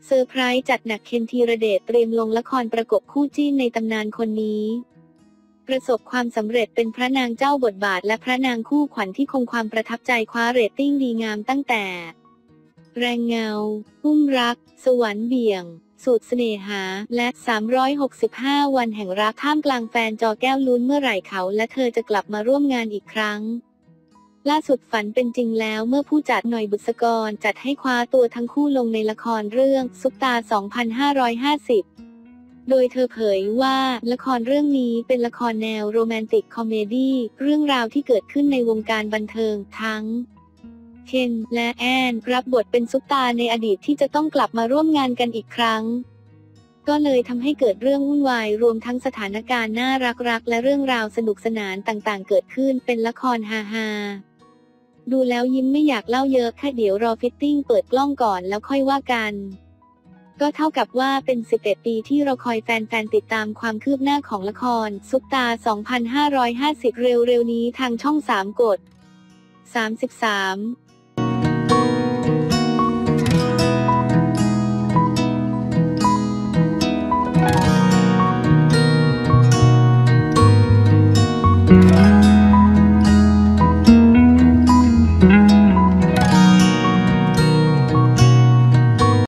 เซอร์ไพรส์จัดหนักเคนธีรเดชเตรียมลงละครประกบคู่จิ้นในตำนานคนนี้ประสบความสำเร็จเป็นพระนางเจ้าบทบาทและพระนางคู่ขวัญที่คงความประทับใจคว้าเรตติ้งดีงามตั้งแต่แรงเงาอุ้มรักสวรรค์เบี่ยงสูตรเสน่หาและ365วันแห่งรักท่ามกลางแฟนจอแก้วลุ้นเมื่อไหร่เขาและเธอจะกลับมาร่วมงานอีกครั้งล่าสุดฝันเป็นจริงแล้วเมื่อผู้จัดหน่อยบุษกรจัดให้คว้าตัวทั้งคู่ลงในละครเรื่องซุปตา 2550 โดยเธอเผยว่าละครเรื่องนี้เป็นละครแนวโรแมนติกคอมเมดี้เรื่องราวที่เกิดขึ้นในวงการบันเทิงทั้งเคนและแอนรับบทเป็นซุปตาในอดีตที่จะต้องกลับมาร่วมงานกันอีกครั้งก็เลยทำให้เกิดเรื่องวุ่นวายรวมทั้งสถานการณ์น่ารักและเรื่องราวสนุกสนานต่างๆเกิดขึ้นเป็นละครฮาๆดูแล้วยิ้มไม่อยากเล่าเยอะแค่เดี๋ยวรอฟิตติ้งเปิดกล้องก่อนแล้วค่อยว่ากันก็เท่ากับว่าเป็น11 ปีที่เราคอยแฟนๆติดตามความคืบหน้าของละครซุปตา 2550 เร็วๆนี้ทางช่อง 3 กด 33